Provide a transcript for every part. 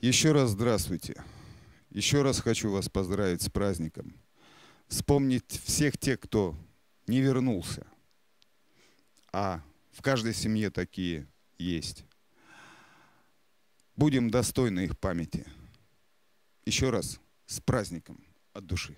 Еще раз здравствуйте. Еще раз хочу вас поздравить с праздником. Вспомнить всех тех, кто не вернулся. А в каждой семье такие есть. Будем достойны их памяти. Еще раз с праздником от души.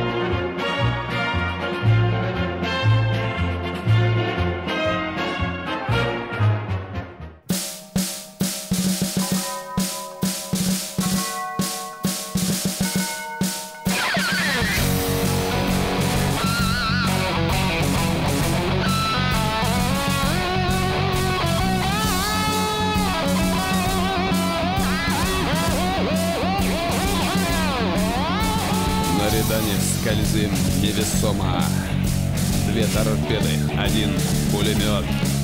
На Рядане скользим невесомо. 2 торпеды, 1 пулемет.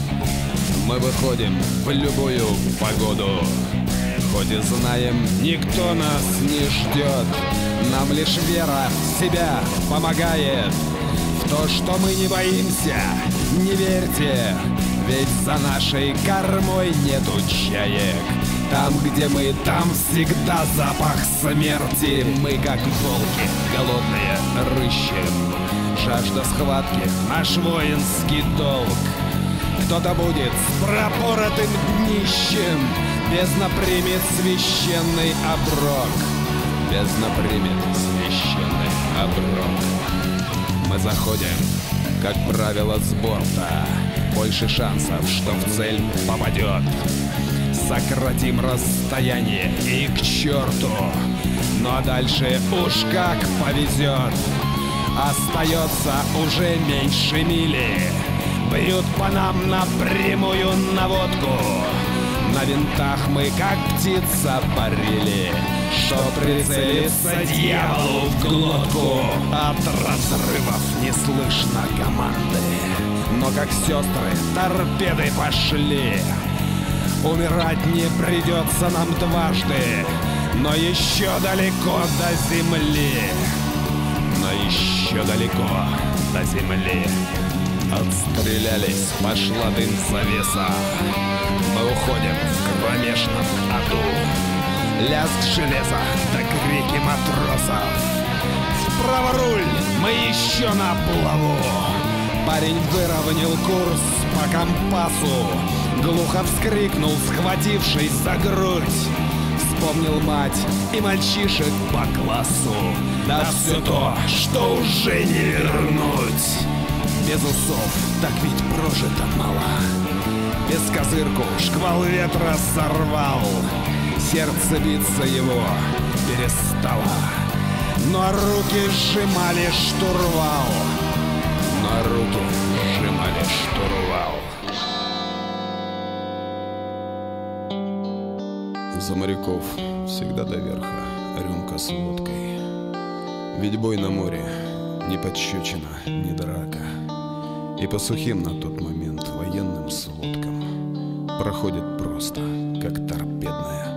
Мы выходим в любую погоду. Хоть и знаем, никто нас не ждет. Нам лишь вера в себя помогает. В то, что мы не боимся, не верьте. Ведь за нашей кормой нету чаек. Там, где мы, там всегда запах смерти. Мы, как волки, голодные, рыщем. Жажда схватки — наш воинский долг. Кто-то будет с пропоротым днищем. Бездна примет священный оброк. Бездна примет священный оброк. Мы заходим, как правило, с борта. Больше шансов, что в цель попадет. Сократим расстояние и к черту. Ну а дальше уж как повезет. Остается уже меньше мили. Бьют по нам напрямую наводку. На винтах мы как птица парили, что прицелиться дьяволу в глотку. От разрывов не слышно команды, но как сестры торпеды пошли. Умирать не придется нам дважды, но еще далеко до земли. Но еще далеко до земли. Отстрелялись, пошла дым завеса. Мы уходим в кромешном аду. Лязг железа до крики матросов. Вправо руль, мы еще на плаву. Парень выровнял курс по компасу. Глухо вскрикнул, схватившись за грудь. Вспомнил мать и мальчишек по классу. Да все то, что уже не вернуть. Без усов, так ведь прожито мало. Бескозырку шквал ветра сорвал. Сердце биться его перестало. Но руки сжимали штурвал. Но руки сжимали штурвал. За моряков всегда до верха рюмка с водкой. Ведь бой на море не пощечина, не драка. И по сухим на тот момент военным сводкам проходит просто, как торпедная